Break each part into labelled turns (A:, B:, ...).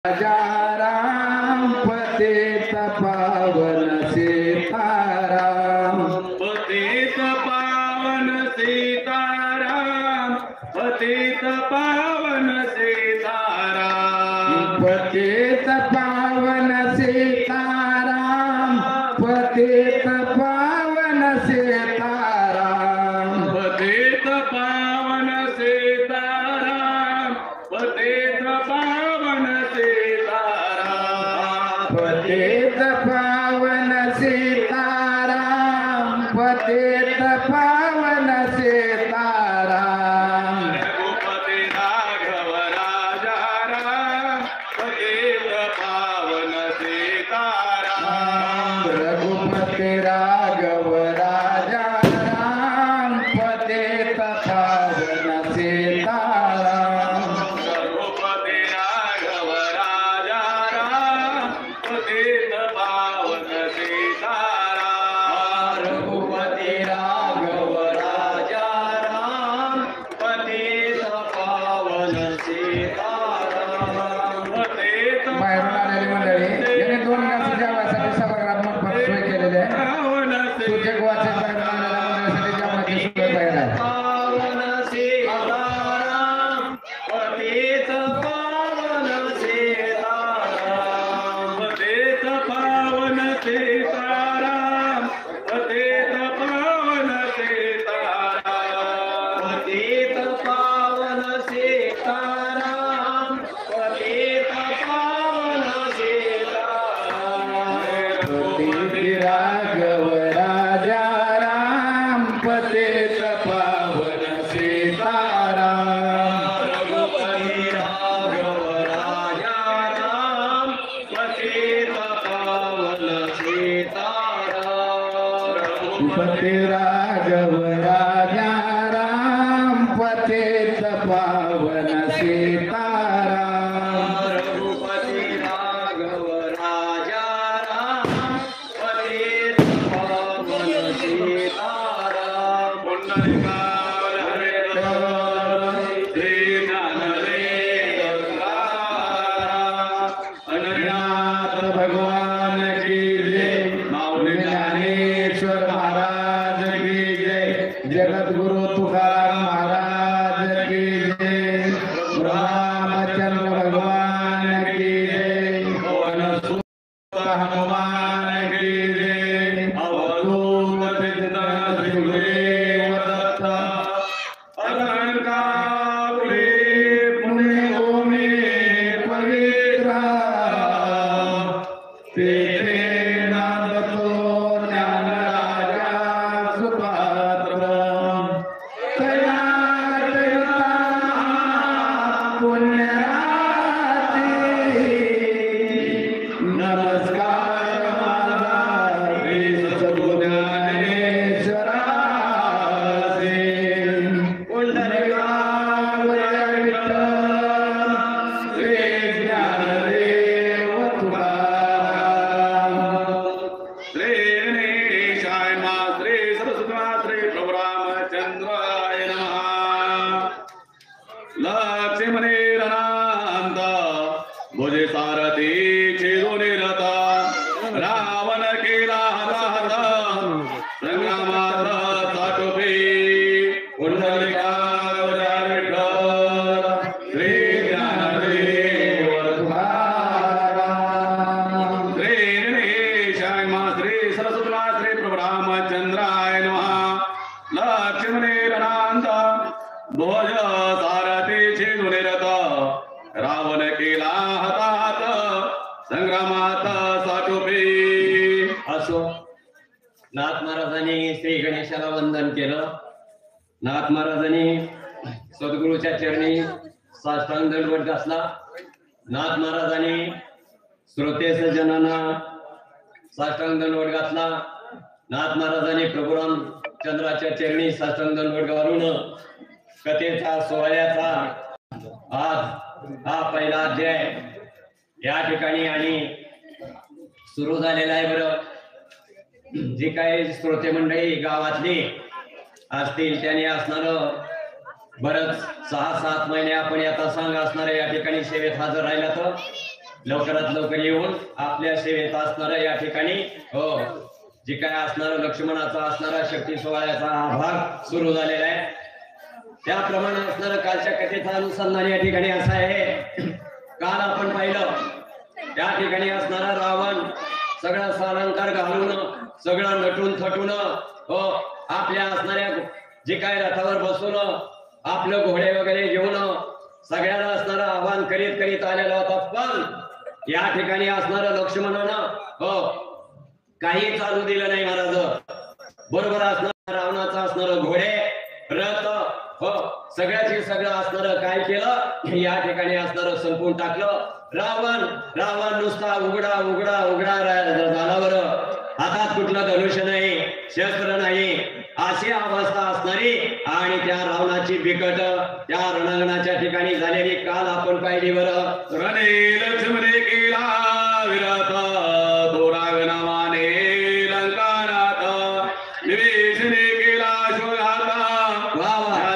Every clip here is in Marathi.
A: राजाराम पतित पावन सीताराम,
B: पतित पावन सीताराम, पतित पावन सीताराम,
A: पतित पावन सीताराम, पतित पावन सीताराम,
B: पतित पावन सीताराम, पतित पावन सीताराम,
A: पतित पावन सीताराम, पतित पावन सीताराम,
B: रघुपति राघव राजा राम, पतित पावन सीताराम,
A: रघुपति राघव राजा राम, पतित पावन सीताराम,
B: रघुपति राघव राजा राम, पतित पावन सीताराम,
A: रघुपति राघव राजा राम,
B: पतित पावन सीताराम, पतित
A: बाहेरून आलेली मंडळी यांनी 2 गाण्याच्या वाचासाठी सभागृहात मोफत सोय केलेली आहे.
B: पावन
A: सूचक वाचक बाहेरून आलेल्या मंडळीसाठी जेवणाची सोय तयार आहे.
B: पावन सीताराम, पतित पावन सीताराम, पतित पावन सीताराम, पतित पावन सीताराम, पतित पावन सीताराम, पतित पावन सीताराम,
A: पतित राघव राजा राम, पतित पावन सीताराम,
B: रघुपति राघव राजा राम, पतित पावन सीताराम,
A: पति राघव राजा राम, पतित पावन सीताराम,
B: रघुपति राघव राजा राम, पतित पावन सीताराम, पुंडरीकावल हरे राम, श्री ज्ञानदे
A: नाथ भगवान की जय, माऊली ज्ञानेश्वर महाराज की जय, जगद्गुरु तुकाराम महाराज की जय, रामचंद्र भगवान की जय, पवन सुत हनुमान की जय, अवधूत चिंतन सुग्रीव दत्त,
B: अलंकापुरी
A: पुण्यभूमि पवित्रा, तेथे नांदतो ज्ञानराजा सुपात्र, तया जगता पुण्यराजी, नमस्कार माझा श्री सद्गुज्ञानेश्वरासी, पुंडरीकावल विठ्ठल, श्री ज्ञानदेव तुकाराम,
B: श्री गणेशाय नमः, श्री सरस्वती श्री प्रभु रामचंद्राय नमः, लक्ष्मणे रणांत भुजे सारथी छेदो निरत, रावण केला हताहत, संग्रामात साठोपे, पुंडलिकावल विठ्ठल, श्री ज्ञानदेव
A: तुकाराम,
B: श्री गणेशाय नमः, श्री सरस्वती श्री प्रभु रामचंद्राय नमः, लक्ष्मणे रणांत भोज सारथी छेदो निरत, रावण केला हताहत, संग्रामात साठोपे.
C: असो, नाथ महाराजांनी श्री गणेशाला वंदन केलं. नाथ महाराजांनी सद्गुरूच्या चरणी साष्टांग दंडवत घातला. नाथ महाराजांनी श्रोते सज्जनांना साष्टांग दंडवत घातला. नाथ महाराजांनी प्रभू रामचंद्राच्या चरणी साष्टांग दंडवत घालून कथेचा सोहळ्याचा आज हा पहिला अध्याय या ठिकाणी आणि सुरू झालेला आहे. बरं, जे काही श्रोते मंडळी गावातली असतील त्यांनी असणार बरंच 6-7 महिने आपण आता सांग असणारे या ठिकाणी सेवेत हजर राहिला तर लवकरात लवकर येऊन आपल्या सेवेत असणारा या ठिकाणी हो जे काय असणार लक्ष्मणाचा असणारा शक्ती सोहळ्याचा हा भाग सुरू झालेला आहे. त्याप्रमाणे असणारं कालच्या कथेचा अनुसंधान या ठिकाणी असं आहे. काल आपण पाहिलं त्या ठिकाणी असणारा रावण सगळा सालंकार घालून सगळं नटून थटून हो आपल्या असणाऱ्या जे काय रथावर बसून आपलं घोडे वगैरे घेऊन सगळ्याला असणारं आव्हान करीत करीत आलेला होता. पण या ठिकाणी असणारं लक्ष्मणानं हो काही चालू दिलं नाही महाराज. बरोबर असणार रावणाचं असणार घोडे रथ हो सगळ्याची सगळं असणार काय केलं या ठिकाणी असणार संपून टाकलं. रावण नुसता उघडा उघडा उघडा झाला बरं. हातात कुठलं धनुष्य नाही शस्त्र नाही अशी अवस्था असणारी आणि त्या रावणाची बिकट त्या रणांगणाच्या ठिकाणी झालेली काल आपण पाहिली बरं.
B: रणे लक्ष्मणे केला विरथ दोराग नावाने लंकानाथ विभीषणे केला शोधाता.
C: वा वा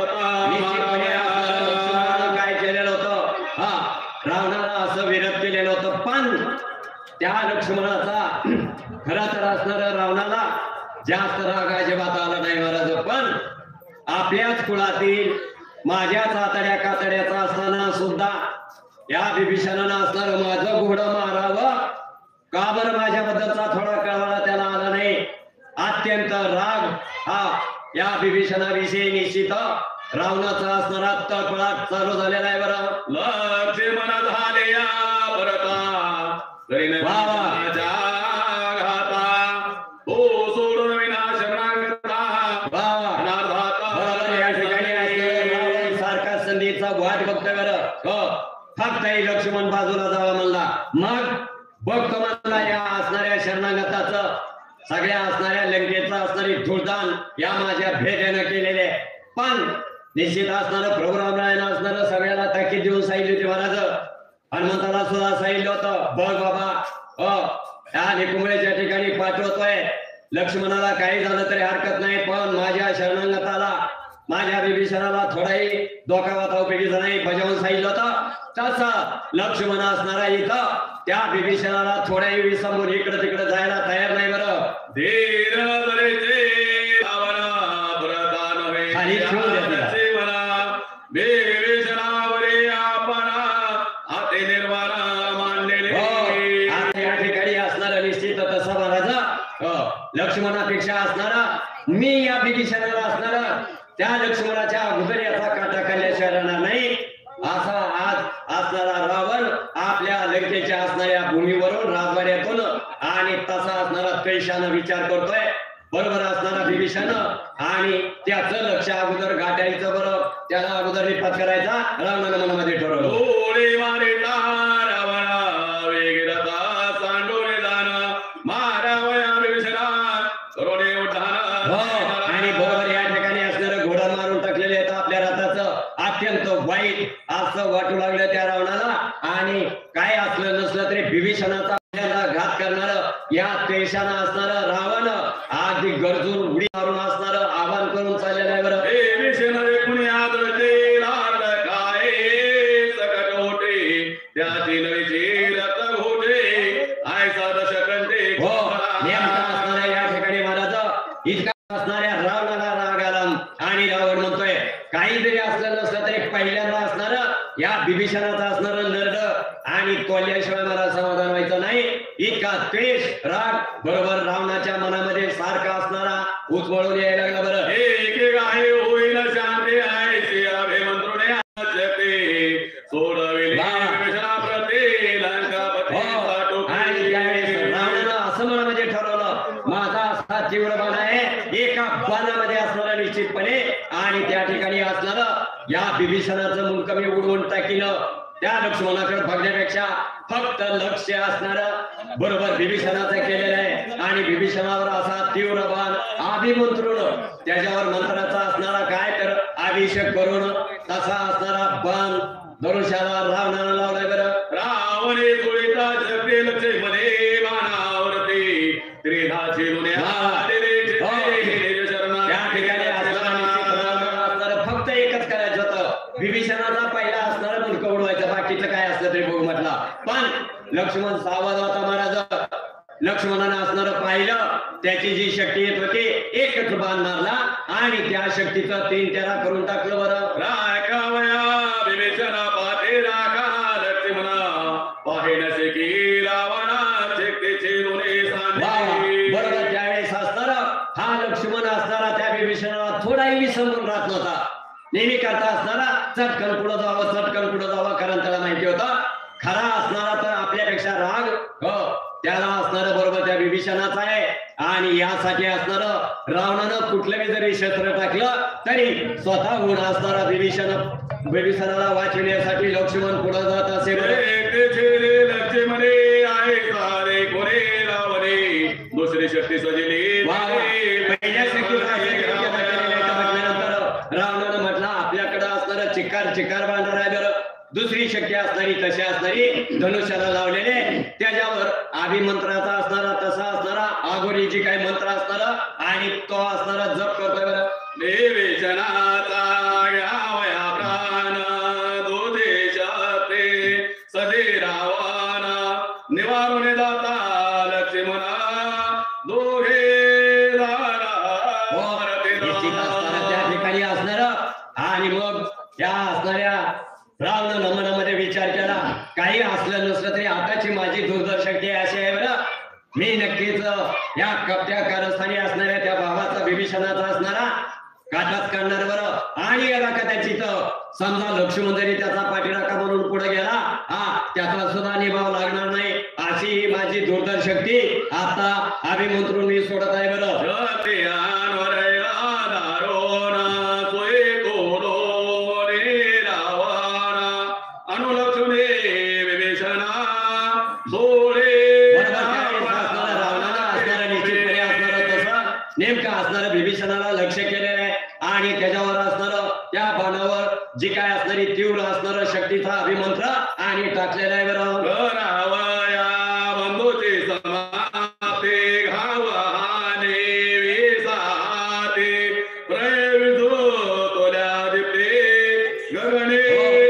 C: लक्ष्मणानं काय केलेलं होतं हा रावणाला असं विरोध केलेलं होतं. पण त्या लक्ष्मणाचा खरा तर असणाऱ्या रावणाला जास्त राग अजिबात आला नाही महाराज. पण आपल्याच कुळातील माझ्याच आतड्या कातड्याचा असताना सुद्धा या विभीषणानं असणार माझं घोडं मारावं का बरं माझ्याबद्दलचा थोडा कळवाला त्याला आला नाही. अत्यंत राग हा या विभीषणाविषयी निश्चित रावणाचा असणारा तळपळाट चालू झालेला आहे बरं.
B: लक्ष्मण झाले या भरता
C: वा वा वाट बघतोय बरं. फक्त लक्ष्मण बाजूला जावा म्हणला. मग बघतो म्हणला या असणाऱ्या शरणागताचं सगळ्या असणाऱ्या लंकेचं असणारी धुळदान या माझ्या भेटेनं केलेले. पण निश्चित असणारं प्रभू रामरायानं असणारं सगळ्याला ताकीद देऊन सांगितली होती महाराज. हनुमंताला सुद्धा सांगितलं होतं बघ बाबा या निकुंभळेच्या ठिकाणी पाठवतोय. लक्ष्मणाला काही झालं तरी हरकत नाही पण माझ्या शरणागताला माझ्या विभीषणाला थोडाही धोका वाचा उपयोगीचा नाही बजावून सांगितलं होतं. तसं लक्ष्मण असणारा इथं त्या विभीषणाला थोड्याही विसंबून इकडे तिकडे जायला तयार नाही बरं. खाली ठेवून द्या तिला. या ठिकाणी असणारा निश्चित तसा महाराज लक्ष्मणापेक्षा असणारा मी या विभीषणाला असणारा त्या लक्ष्मणाच्या अगोदर याचा काटा खाल्ल्याशिवाय राहणार नाही असा आज असणारा रावण आपल्या लंकेच्या असणाऱ्या भूमीवरून राजवाड्यातून आणि तसा असणारा कैशानं विचार करतोय. बरोबर असणारा विभीषण आणि त्याचं लक्ष अगोदर गाठायचं बरं त्याला अगोदर निपात करायचा रावणानं मनामध्ये ठरवलं. आणि बरोबर या ठिकाणी असणारं घोडा मारून टाकलेले आहेत आपल्या रथाचं. अत्यंत वाईट असं वाटू लागलं त्या रावणाला. आणि काय असलं नसलं तरी विभीषणाचा घात करणार या देशानं असणारं रावण अगदी गरजून उडी मारून असणारं आवाहन करून चाललेलं आहे बरं. या ठिकाणी महाराज इतका असणाऱ्या रावणाला राग आला आणि रावण म्हणतोय काही जरी असलं नसलं तरी पहिल्यांदा असणार या विभीषणाचा असणार नरड आणि तोल्याशिवाय मला समाधान व्हायचं नाही. इतका द्वेष राग बरोबर रावणाच्या मनामध्ये सारखा असणारा उचमळून यायला लागला बरं. तीव्र बाण आहे एका बाणामध्ये असणारा निश्चितपणे आणि त्या ठिकाणी असणारं या विभीषणाचं मुलकमी उडवून टाकीनं त्या लक्ष्मणाकडे बघण्यापेक्षा फक्त लक्ष असणारं बरोबर विभीषणाचं केलेलं आहे. आणि विभीषणावर असा तीव्र बाण अभिमंत्रून त्याच्यावर मंत्राचा असणारा काय तर अभिषेक करून तसा असणारा बाण धनुष्याला रावणाला लावलाय बरं.
B: रावणे तुळीता जपे लक्ष्मणे बाणावरती त्रिधाचे
C: फक्त एकच करायचं होतं विभीषणाचा पहिला असणारा मुलगा उडवायचा बाकीचं काय असलं तरी बघू म्हटलं. पण लक्ष्मण सावध होता महाराज. लक्ष्मणानं असणारं पाहिलं, त्याची जी शक्ती येत होती एकच बाण मारला आणि त्या शक्तीचं 3 तेरा करून टाकलं. बरं
B: रायकावया विवेचना पाते राखा लक्ष्मणा पाहिन की रावणा शक्तीचे दोन्ही सांडे.
C: बरोबर त्यावेळेस असणारा हा लक्ष्मण असणारा त्या विभीषणाला थोडाही विसंबून राहत नव्हता. नेहमी करता असणारा चटकन पुढं जावं, कारण त्याला माहिती होतं खरा असणारा तर आपल्यापेक्षा राग त्याला असणारं बरोबर त्या विभीषणाचा आहे. आणि यासाठी असणारं रावणानं कुठलंही जरी शस्त्र टाकलं तरी स्वतःहून असणारा विभीषणाला वाचविण्यासाठी लक्ष्मण पुढे जात असे.
B: लक्ष्मणे आहे सारे कोणे रावणे दुसरी शक्ती सजली.
C: पहिल्या शक्तीनंतर रावणानं म्हटलं आपल्याकडे असणारं चिकार बांधणार आहे. बरं दुसरी शक्ती असणारी तशी असणारी धनुष्याला लावलेले, त्याच्यावर अभिमंत्राचा असणारा तसा असणारा आगोरीची काही मंत्र असणारा आणि तो असणारा जप करतोय. बरं
B: विवेचनाचा घ्यावया प्राण दुदेशाते सजे रावणा निवारून जाता लक्ष्मणा दोघे
C: त्या ठिकाणी असणार. आणि मग त्या असणाऱ्या रावणानं मनामध्ये विचार केला काही असलं नसलं तरी आताची माझी दूरदर्शक शक्ती अशी आहे. बरं मी नक्कीच या कपट्या कारस्थानी असणाऱ्या त्या भावाचा विभीषणाचा असणारा काटाच काढणार. बरं आणि याला का त्याची तर समजा लक्ष्मण जरी त्याचा पाठीराखा म्हणून पुढे गेला त्याचा सुद्धा निभाव लागणार नाही अशी ही माझी दूरदर्शक शक्ती आता अभिमंत्रून मी सोडत आहे. बरं नेमका असणारं विभीषणाला लक्ष केलेलं आहे आणि त्याच्यावर असणारं त्या बाणावर जी काय असणारी तीव्र असणारं शक्तीचा अभिमंत्र आणि टाकलेला आहे. बरं
B: बंधूचे समाते घावाने विसाते प्रविधो तोल्या दिपते गगने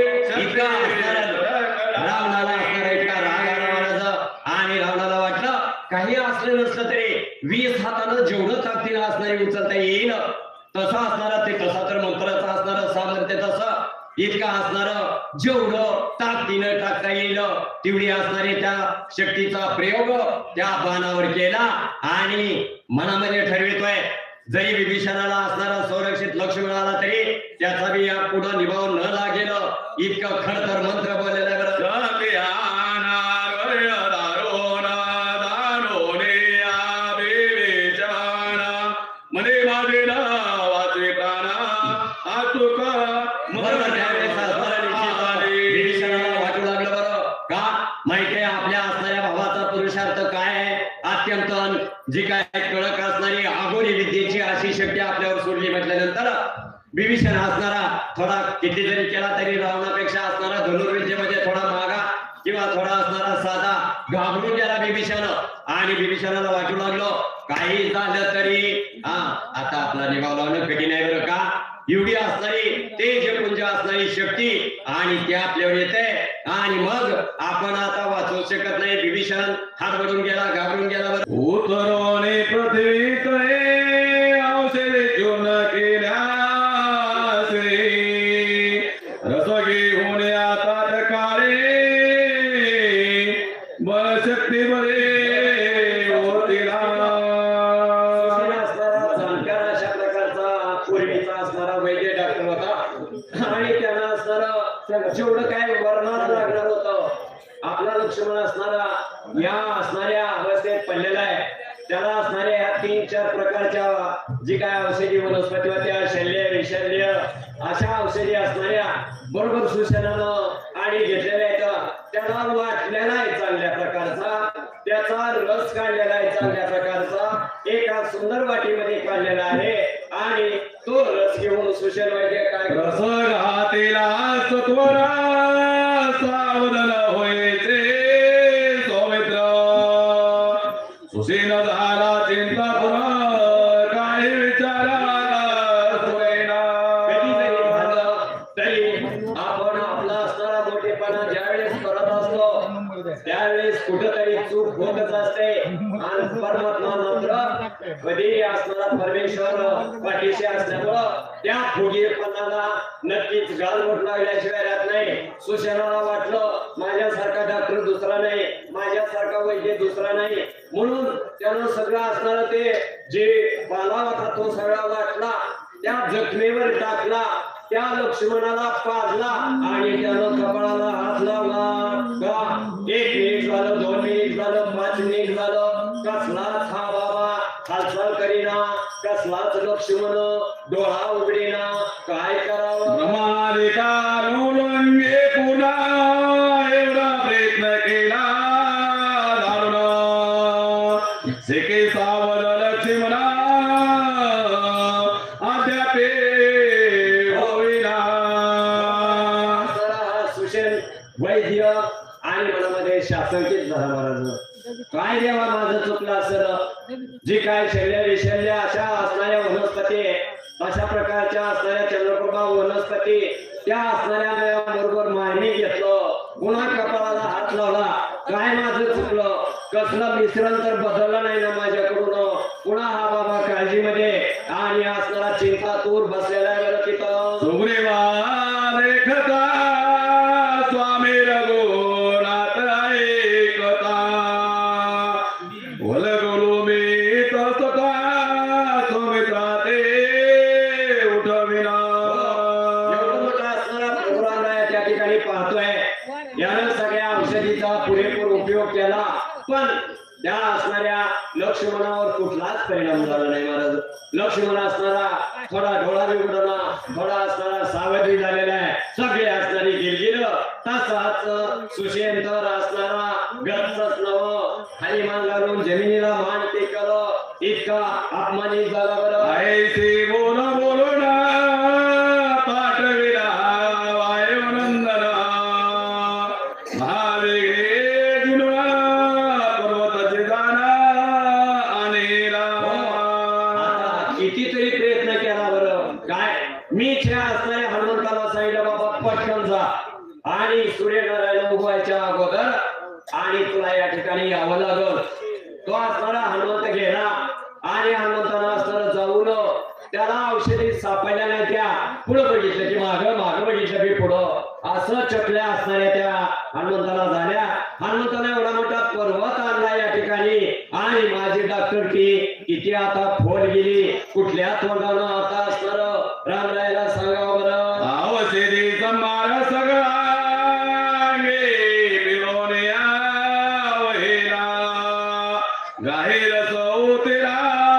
C: रावणाला असणारा इतका राग आला महाराज. आणि रावणाला वाटलं काही असलं नसलं तरी 20 हातानं जेवढं ताकदीनं असणारी उचलता येईल तसं असणारा ते तसा तर मंत्राचा असणारं सामर्थ्य तसं इतका असणारं जेवढं ताकदीनं टाकता येईल तेवढी असणारी त्या शक्तीचा प्रयोग त्या बाणावर केला. आणि मनामध्ये ठरवितोय जरी विभीषणाला असणारा संरक्षित लक्ष्य मिळाला तरी त्याचा बी या पुढे निभाव न लागेल इतकं खडतर मंत्र बोललेलं आहे. बरं विभीषणाला वाटू लागलं बरं का माहितीये आपल्या असणाऱ्या भावाचा पुरुषार्थ काय आहे. अत्यंत जी काय कडक असणारी आगोरी विद्येची अशी शक्ती आपल्यावर सोडली म्हटल्यानंतर विभीषण असणारा थोडा किती जरी केला तरी रावणापेक्षा असणारा धनुर्विद्येमध्ये थोडा मागा किंवा थोडा असणारा साधा घाबरून गेला विभीषण. आणि विभीषणाला वाटू लागलो काही झालं तरी आता आपला निभाव लावणं कठीण आहे. बरं का एवढी असणारी तेजपुंज असणारी शक्ती आणि ते आपल्यावर येते आणि मग आपण आता वाचवू शकत नाही. विभीषण हातवरून गेला घाबरून गेला. बरं
B: उतरोने पृथ्वीत औषधे चूर्ण केल्यासे रस घेऊन आता काळे बळशक्ती बरे होतीला.
C: जाणकार अशा प्रकारचा पूर्वीचा असणारा वैद्य डॉक्टर होता आणि त्यांना असणारं जेवढं काय वर्णन लागणार होतं आपला लक्ष्मण असणारा या असणाऱ्या अवस्थेत पडलेला आहे. त्याला असणाऱ्या ह्या 3-4 प्रकारच्या जी काय औषधी वनस्पती होत्या शल्य विशल्य अशा औषधी असणाऱ्या बरोबर सूचनानं आणि घेतलेल्या आहेत. त्याला वाटलेला आहे चांगल्या प्रकारचा, त्याचा रस काढलेला आहे चांगल्या प्रकारचा, एका सुंदर वाटीमध्ये काढलेला आहे आणि तो रस घेऊन सुशल वैद्य काय
B: रस घातीला सत्वरा सावधान होईचे सौमित्र सुशील झाला चिंता पुन्हा काही विचारा सोयना.
C: कधी जरी झालं तरी आपण आपला असणारा मोठेपणा ज्यावेळेस करत असतो त्या त्यावेळेस कुठंतरी चूक होतच असते आणि परमात्मा मात्र कधी असणारा परमेश्वर पाठीशी असल्यामुळं त्या फुगीरपणाला नक्कीच गालबोट लागल्याशिवाय राहत नाही. सुशेणाला वाटलं माझ्यासारखा डॉक्टर दुसरा नाही, माझ्यासारखा वैद्य दुसरा नाही, म्हणून त्यानं सगळं असणार ते जे बाला होता तो सगळा वाटला, त्या जखमेवर टाकला, त्या लक्ष्मणाला पाजला आणि त्यानं कपाळाला हात लावला. का 1 मिनिट झालं, 2 मिनिट झालं, 5 मिनिट झालं, कसलाच हा बाबा हालचाल करीना, कसलाच लक्ष्मण डोळा उघडीना. काय करावं?
B: ब्रह्मादिकानुलंघे पुन्हा एवढा प्रयत्न केला दारुण सेके सावध लक्ष्मणा अद्यापे होईना.
C: सुशेन वैद्य आणि मनामध्ये शासनकीत झाला. महाराज काय देवा माझं चुकलं असं, जी काय शल्य विशल्य अशा असणाऱ्या वनस्पती, अशा प्रकारच्या असणाऱ्या चंद्रप्रभा वनस्पती त्या असणाऱ्या बरोबर मारणी घेतलं, पुन्हा कपाळाला हात लावला. काय माझं चुकलं, कसलं मिश्रण तर बदललं नाही ना माझ्याकडून. पुन्हा हा बाबा काळजीमध्ये आणि असणारा चिंतातूर बसलेला आहे बरं तिथं.
B: सुग्रीवा देखता स्वामी रघुनाथ ऐकता वलगलो मी तसता सुमित्रा ते उठविना.
C: एवढं मोठा असणारा प्रोग्राम आहे त्या ठिकाणी पाहतोय. यानं सगळ्या औषधीचा पुरेपूर उपयोग केला, पण त्या असणाऱ्या लक्ष्मणावर कुठलाच परिणाम झाला नाही. महाराज लक्ष्मण असणारा थोडा डोळा बिघडला, थोडा असणारा सावधी झालेला आहे, सगळे असणारी गिरगिर. तसाच सुशेंतर असणारा गच्चच नव खाली मान घालून जमिनीला मान टेकलं, इतका अपमानित झाला. बरं
B: ऐसे बोल बोलना पाठविला वायुनंदना महावेगे जुनवा पर्वताचे जाना अनेला.
C: आता कितीतरी प्रयत्न केला. बरं काय मी त्या असणाऱ्या हनुमंताला सांगितलं बाबा पटकन जा आणि सूर्यनारायण उगवायच्या अगोदर आणि तुला या ठिकाणी यावं लागल. तो असणारा हनुमंत गेला आणि हनुमंताला असणारा जाऊन त्याला औषधी सापडल्या नाही. त्या पुढं बघितलं की मागं बघितलं की पुढं, असं चकल्या असणाऱ्या त्या हनुमंताला झाल्या. हनुमंताला एवढा मोठा पर्वत आणला या ठिकाणी आणि माझी डॉक्टर किती आता फोन गेली, कुठल्या तोंडानं आता असणार रामरायाला सांगावं बरं.
B: औषधी संभार सगळा गाहेर सौतेला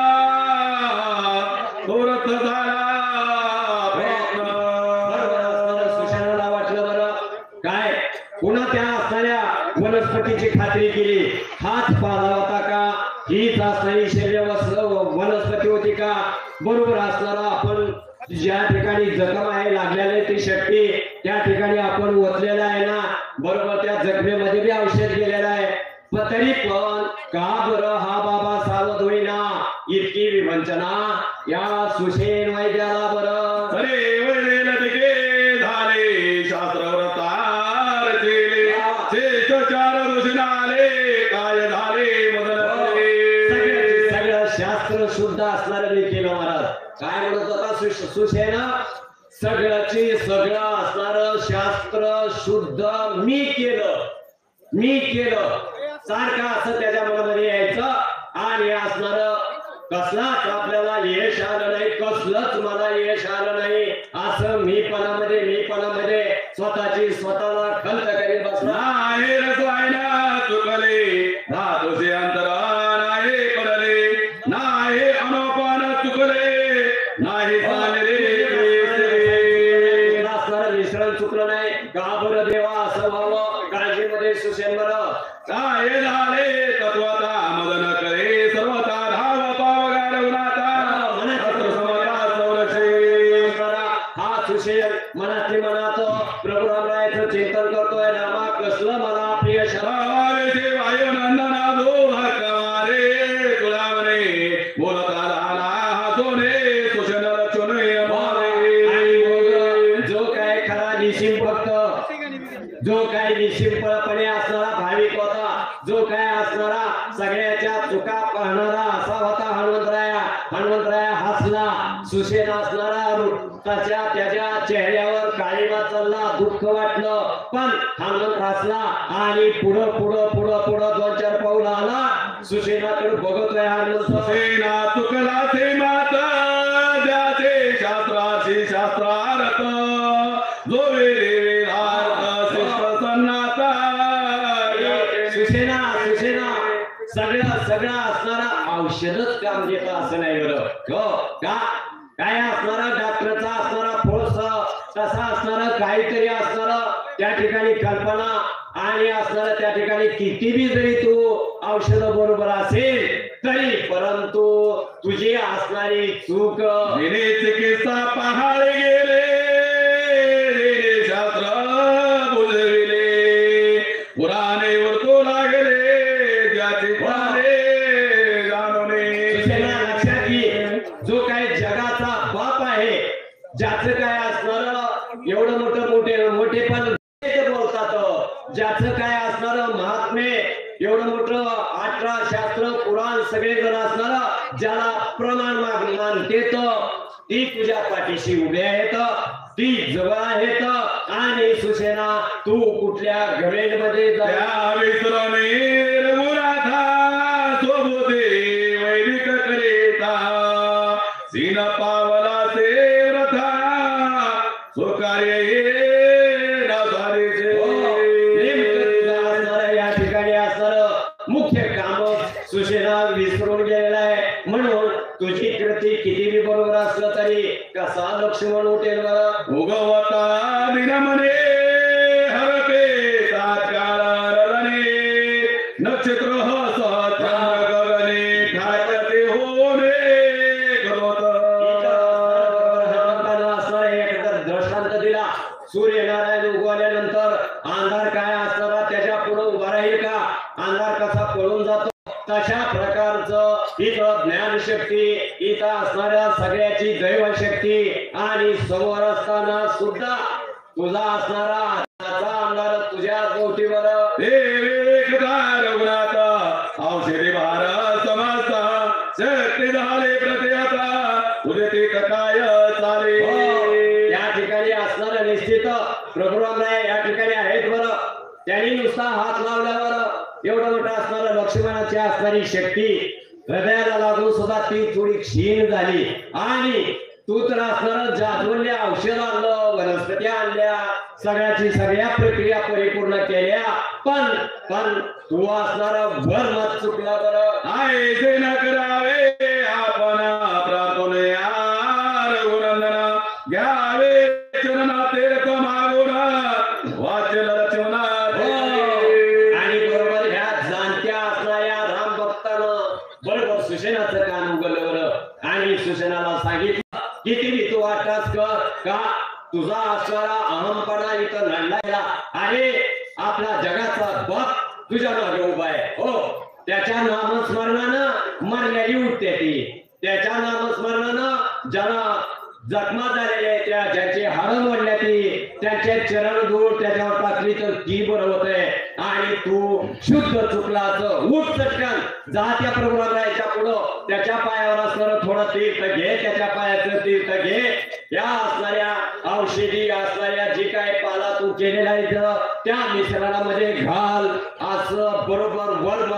B: तुरत झाला प्रयत्न.
C: सुशानाला वाटलं बरं काय पुन्हा त्या असणाऱ्या वनस्पतीची खात्री केली. हात पाला होता का, हीच असणारी शल्य वनस्पती होती का, बरोबर असणारा आपण ज्या ठिकाणी जखम आहे लागलेली ती शक्ती त्या ठिकाणी आपण ओतलेला आहे ना, बरोबर त्या जखमेमध्ये बी औषध गेलेलं आहे. पण तरी पण का बरं हा बाबा सावध होईना, इतकी विवंचना या सुशेन वैद्याला. बरं
B: अरे वैदेल टिके झाले शास्त्रव्रतार केले श्रेष्ठचार ऋषीनाले काय झाले मदन
C: सगळं शास्त्र शुद्ध असणारं मी केलं. महाराज काय म्हणत होता सुशेन, सगळ्याची सगळं असणारं शास्त्र शुद्ध मी केलं सारखं असं त्याच्या मनामध्ये यायचं आणि असणार कसलाच आपल्याला यश आलं नाही, कसलंच मला यश आलं नाही, असं मीपणामध्ये स्वतःची स्वतःला खंत करीत बसला.
B: नाही रसवायना चुकले धातुचे अंतरा नाही पडले, नाही अनोपान चुकले नाही चालले
C: असणारं मिश्रण चुकलं नाही. का बरं देवा असं व्हावं, काळजीमध्ये सुशेन बरं
B: काय झाले तत्वता मदन करे सर्वता धाव पाव गाडवनाता
C: हा सुशेन मनातली मनात प्रभू रामरायाचं चिंतन करतोय. रामा कसलं मला प्रिय
B: शरावे वायुनंदना दो हकमारे तुलावने बोलता लाला हातोने सुशेन रचुने अमारे.
C: जो काय खरा निशिम भक्त, जो काय निशिमपणे असणारा भाविक होता जो काय असणारा सगळ्याच्या चुका पाहणारा असा होता हनुमंतराया. हनुमंतराया हसला. सुसेना असणारा त्याच्या चेहऱ्यावर काळीमा चालला, दुःख वाटलं, पण हनुमंत हसला आणि पुढं पुढं पुढं पुढं 2-4 पाऊल आला. सुसेनाकडे बघतोय हनुमंत.
B: सुसेना चुकला ते माता ज्याचे शास्त्राशी शास्त्रार्थ जो
C: सुसेना सगळं असणारा औषधच काम देतं असं नाही बरं. हो का काय असणारा डॉक्टरचा असणारा फोर्स तसा असणारा काहीतरी असणारा त्या ठिकाणी कल्पना आणि असणारा त्या ठिकाणी किती बी जरी तू औषध बरोबर असेल तरी परंतु तुझी असणारी चूक
B: चिकित्सा पहाळे गेले शास्त्र बुजविले पुराणे वर्तू लागले ज्याचे
C: लक्षात घे. जो काय जगाचा बाप आहे ज्याचं काय असणार एवढं मोठेपण बोलतात, ज्याचं काय असणार महात्मे एवढं मोठं 18 शास्त्र पुराण सगळे जण असणार ज्याला प्रमाण मानते ती तुझ्या पाठीशी उभे आहेत, ती जवळ आहेत. आणि सुसेना तू कुठल्या घमेंडमध्ये
B: त्या विसरणे रघुनाथा सोबते वैदिक करेता सीन पावला से रथा स्वकार्य
C: या ठिकाणी असणार मुख्य काम सुसेना विसरून गेलेला आहे. म्हणून तुझी कृती किती बी बरोबर असलं तरी कसा लक्ष्मण उठेल बरं.
B: उगवता दिन म्हणे हरते तात्काळ रलने नक्षत्र सहस्र गगने ठाकते होणे
C: असणार एकदा दृष्टांत दिला. सूर्यनारायण उगवल्यानंतर अंधार काय असणारा त्याच्या पुढे उभा राहील का? अंधार कसा पळून जातो तशा प्रकारचं इथं ज्ञानशक्ती, इथं असणाऱ्या सगळ्याची दैवशक्ती आणि समोर असताना सुद्धा तुझा असणारा अंधार तुझ्या गोष्टीवर
B: रघुनाथ औषधी भार समजता शक्ती झाले प्रत्यता उदती काय चाले.
C: या ठिकाणी असणारं निश्चित प्रभुरामराय या ठिकाणी आहेत बरं. त्यांनी नुसता हात लावल्यावर एवढं मोठं असणारं लक्ष्मणाची असणारी शक्ती हृदयाला लागून सुद्धा ती थोडी क्षीण झाली. आणि तू तर असणार जादवल्या औषध आणलं, वनस्पत्या आणल्या, सगळ्या प्रक्रिया परिपूर्ण केल्या, पण तू असणारा भर मत चुकला बरं.
B: आयसे न करावे आपण प्रार्थना रघुनंदन घ्यावे चरण तीर्थ मागून वाचल लक्ष्मण.
C: आणि बरोबर ह्या जाणत्या असणाऱ्या राम भक्तानं बरोबर सुसेनाचं कान उघडलं आणि सुसेनाला सांगितलं किती बी तू वाटतास का तुझा असणारा अहमपणा इथं लढलायला आहे. आपला जगाचा बाप तुझ्या मागे उभा आहे. हो त्याच्या नामस्मरणानं मरलेली उठते ती. त्याच्या नामस्मरणानं ज्याला जखमा झालेल्या त्या ज्यांची हाड मोडल्या ती त्यांचे चरण धूळ त्याच्यावर टाकली तर ती बरं होते. आणि तू शुद्ध चुकलाच उठ चटकन जा त्या प्रभुराजाच्या पुढं त्याच्या पायावर असणारं थोडं तीर्थ घे, त्याच्या पायाचं तीर्थ घे. या असणाऱ्या औषधी असणाऱ्या जी काय पाला तू केलेला आहे त्या मिश्रणामध्ये घाल असं बरोबर वर्म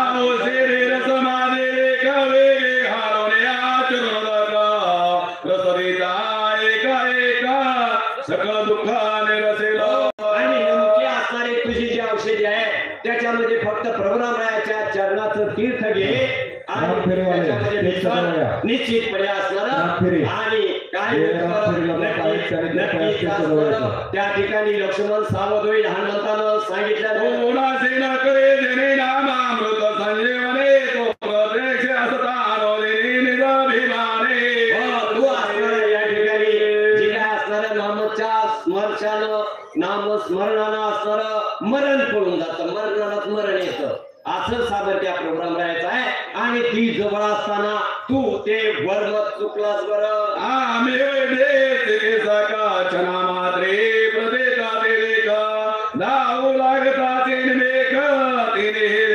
B: सकळ दुःखाने रसेल.
C: आणि नेमके असणारी तुझी जी औषधी आहे त्याच्यामध्ये फक्त प्रभुरामाच्या चरणाचं तीर्थ घे आणि त्याच्यामध्ये निश्चितपणे असणार. आणि काय त्या ठिकाणी लक्ष्मण सावध होईल. हनुमंतानं सांगितलं
B: कोणासे करे जने नामामृत संजीवने तो प्रत्यक्ष असता निजाभिमाने.
C: तू असणार या ठिकाणी जी काय असणार नामस्मरणानं असणार मरण पडून जातं, मरणाला मरण येतं असं सादर त्या प्रोग्राम राहायचा आहे. आणि ती जवळ असताना तू ते वर्ग चुकलास बरं.
B: आम्ही सका मात्रे प्रदेशा ते लेख जाऊ लागता ते तिने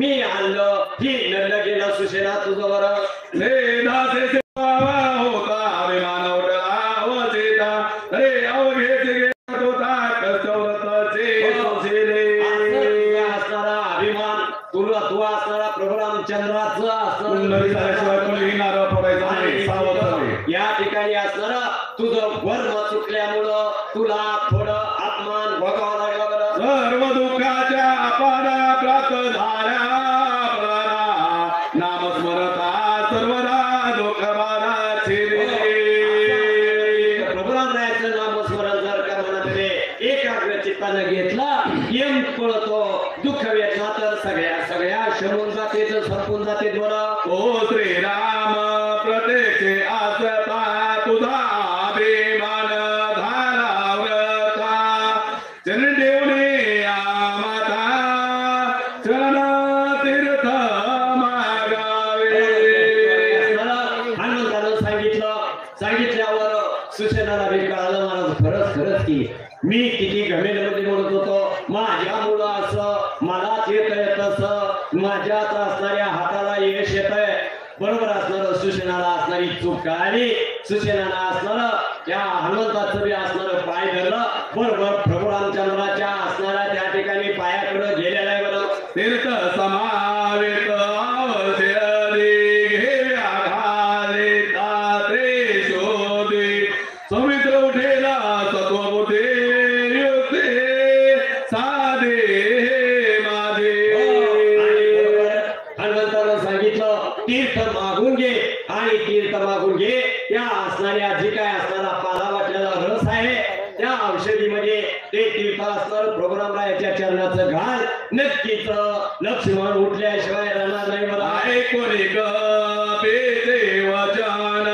C: मी आणलं ही नंद गेलं सुशेना तुझं बरं
B: दासे सेवा होता अभिमान उठला व सीता रे अवघेच घेत होता कस्तवरताचे सोशिले
C: असणारा अभिमान तुला तू असणारा प्रभू रामचंद्राचं
B: कुंडली झाल्याशिवाय
C: असणार
B: कोणी नारळ फोडायचा नाही सावध राहावे.
C: या ठिकाणी असणारा तुझं वर्म चुकल्यामुळं तुला थोडं अपमान भोगावा लागला बरं
B: सर्व दुःखाच्या आपदा प्राप्त झाल्या प्राणा नामस्मरता सर्वदा दुःखबाणाचे
C: प्रभुरामरायाचं नामस्मरण जर का मनामध्ये एकाग्र चित्तानं घेतला यम पळतो दुःख वेदना तर सगळ्या शमून जाते तर संपून जाते बरं
B: ओ श्रीराम प्रत्यक्ष आसता तुझा अभिमान झाला व्रता चरण देवने आमाता चरण तीर्थ मागावे
C: हनुमंतानं सांगितल्यावर सुशेनाला बी कळालं महाराज खरंच की मी किती घमेलमध्ये म्हणत होतो माझ्या मुलं असं मलाच येत तसं माझ्यात असणाऱ्या हाताला यश येत बरोबर असणार सुशेनाला असणारी चूक कळाली सुशेनाला असणार त्या हनुमंताचं बी असणार पाय धरलं बरोबर प्रभू रामचंद्राच्या असणाऱ्या त्या ठिकाणी पायाकडे गेलेला आहे बरं
B: तीर्थ समावेत अवशयरी घेव्या घालिता ते शोधे सौमित्र उठेला सत्वबुद्धे युक्ते साधे माझे
C: हनुमंतानं सांगितलं तीर्थ मागून घे आणि तीर्थ मागून घे त्या असणाऱ्या जी काय असणारा पाला वाटलेला रस आहे त्या औषधीमध्ये ते तीर्थ असणार प्रभू रामरायाच्या चरणाचं घाल नक्कीच लक्ष्मण उठल्याशिवाय राहणार नाही मला
B: ऐकोनी कपेचे वचन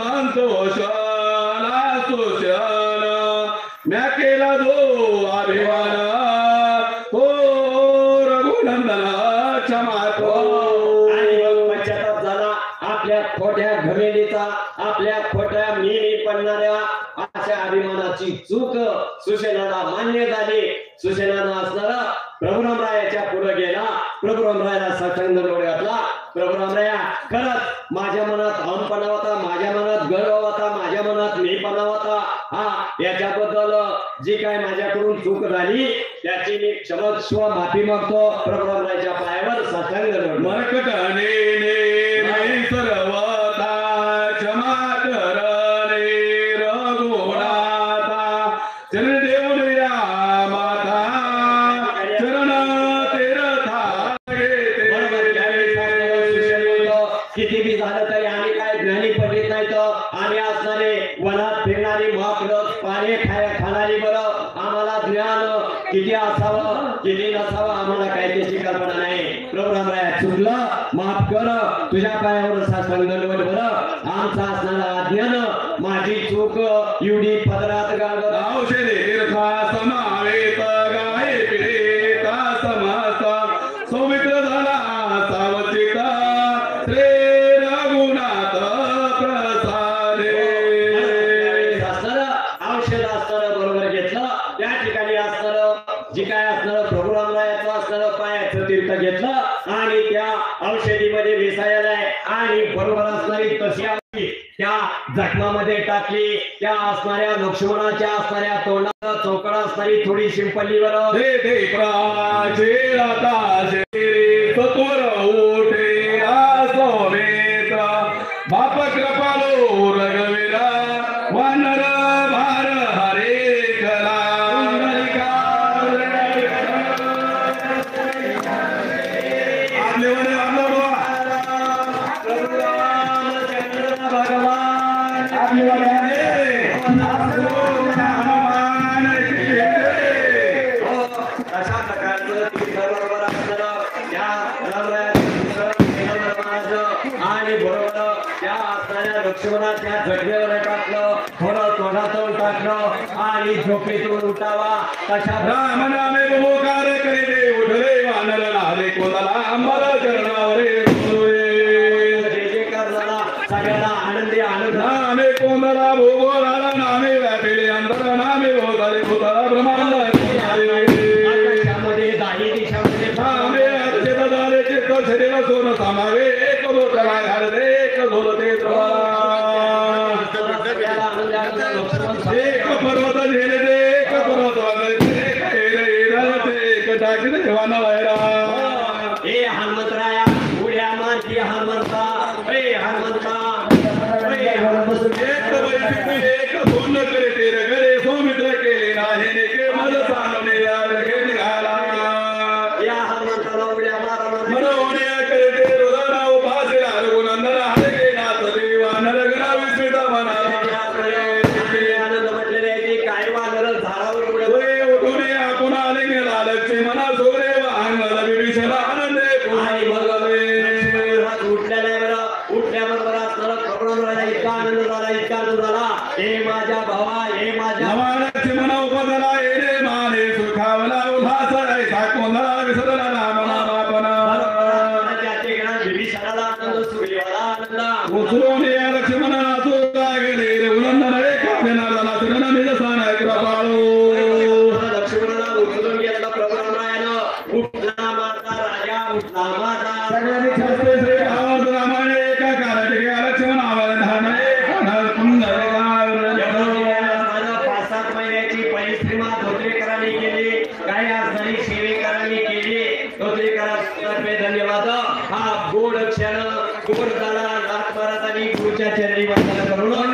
B: संतोषला सुशन म्या केला जो अभिमान तो रघुनंदन क्षमा
C: आणि मग पश्चाताप झाला आपल्या खोट्या घमेलीचा आपल्या खोट्या नेहमी पडणाऱ्या अशा अभिमानाची चूक सुशेनाला मान्य झाली सुशेनानं असणारा प्रभू रामरायाच्या पुढे गेला प्रभू रामरायाला साष्टांग डोळे घातला प्रभू रामराया खरंच माझ्या मनात अहमपणा होता माझ्या मनात गर्व होता माझ्या मनात मीपणा होता हा याच्याबद्दल जी काय माझ्याकडून चूक झाली त्याची मी क्षमस्व माफी मागतो प्रभू रामरायाच्या पायावर साष्टांग डोळे
B: मरकटणे सर्वता क्षमा करणे रघुनाथा चरण देवया माता चरण तीर्था
C: किती बी झालं तरी आम्ही काय ज्ञानी पंडित नाही तर आम्ही असणारे वनात फिरणारी महाप्रद पाणी खाणारी बरं आम्हाला ज्ञान किती असावं किती नसावं आम्हाला काय त्याची कल्पना नाही प्रभू रामराया चुकलं माफ कर तुझ्या पायावर साष्टांग दंडवत बरं आमचा असणारा अज्ञान माझी चूक एवढी पदरात गाळत
B: औषधे तीर्था समावेत गाये पिढेता समस्त सौमित्र झाला सावचित श्री रघुनाथ प्रसादे
C: औषध असणार बरोबर घेतलं त्या ठिकाणी असणार जी काय असणार प्रभू रामरायाचं असणार पायाचं तीर्थ घेतलं आणि त्या औषधीमध्ये मिसळलेलं आहे आणि बरोबर असणारी तशी त्या जखमामध्ये टाकली त्या असणाऱ्या लक्ष्मणाच्या असणाऱ्या तोंडाला चौकडा असणारी थोडी शिंपल्ली बरोबर
B: ते प्राचे आता सत्वर उठे आसोमेत बाप कृपालो रघुवीरा वानर भार हरे कला
C: अशा प्रकारचं बरोबर असणारं त्या आणि बरोबर त्या असणाऱ्या लक्ष्मणाच्या जडगेवर टाकलं थोडं तोंडातून टाकलं आणि झोपेतून उठावा तशा
B: राम नामे बहुकार करीते उठले वानर नारे कोणाला अंबाला चरणावरे
C: जे जे करणारा सगळ्यांना आनंदी आनंद
B: नामे कोणाला भोगोराला नामे व्यापिले अंतर नामे भोगाले भूताला ब्रह्मांड
C: आकाशामध्ये दाही दिशामध्ये
B: नामे अक्षत झाले चित्त शरीर सोन सामावे एक लोटला घालते एक झोलते एक पर्वत झेलते एक पर्वत वागते एक टाकीने ठेवाना व्हायला
C: हे हनुमंतराया उड्या मारती हनुमंता हे हनुमंता
B: एक बैठकी एक दोन करे तेरे घरे सौमित्र केले नाही नेके मला सांगणे लगे निघाला
C: या हनुमंताला उड्या मारा
B: मनोने करते रोजाना उपासे रघुनंदन हरे गे नाथ देवा नरगणा विस्मिता मना
C: आनंद म्हटलेले आहे की काय वानर झाडावर उड्या
B: ओरे उठून आपण आले गेला लक्ष्मी मना सोरे वाहन विभीषण आनंदे पुन्हा भगवे
C: उठल्याबरोबर असणारा प्रभूला इतका आनंद झाला हे माझ्या भावा हे माझ्या
B: नवाची मना उपदला येणे माने सुखावला उल्हास ऐसा कोंधळा विसरला नाम नामापना
C: विभीषणाला आनंद सुग्रीवाला आनंद
B: उचलून या लक्ष्मणा तुला गेले रे उल्लंघन रे काव्यनाला तिरण निजसान कृपाळू
C: लक्ष्मणाला उचलून घेतला प्रभूरायानं उठला माता राजा उठला माता
A: सगळ्यांनी
B: छत्रे श्री आवाज रामाने एका काळात गेला लक्ष्मण आवधान एक नर कुंदर
C: माझा 5-7 महिन्याची परिश्रमा धोत्रेकरांनी केली काही असणारी सेवेकरांनी केली धोत्रेकरांतर्फे धन्यवाद हा गोड क्षण गोड झाला नाथ महाराजांनी गुरुच्या चरणी वंदन करून